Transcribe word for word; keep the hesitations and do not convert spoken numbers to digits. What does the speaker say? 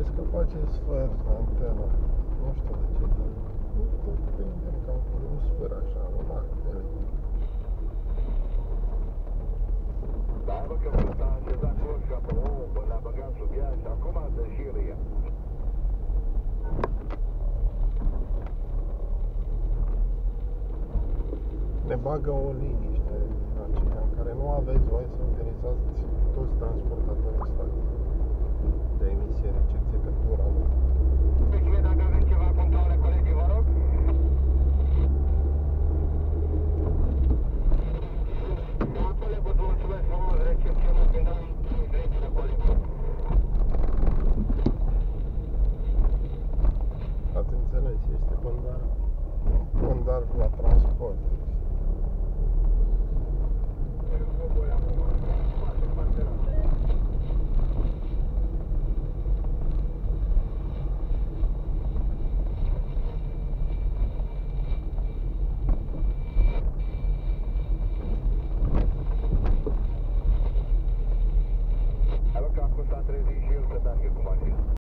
Crezi că face sfert antena? Nu știu de ce, dar nu tot prindem cam cu un sfert așa, un act electric. Da água que você está ajudando hoje a bomba na bagagem do viagem, a comanda Giria. Ne bagă o liniște aceea în care nu aveți voie să utilizați toți transportatorii statului.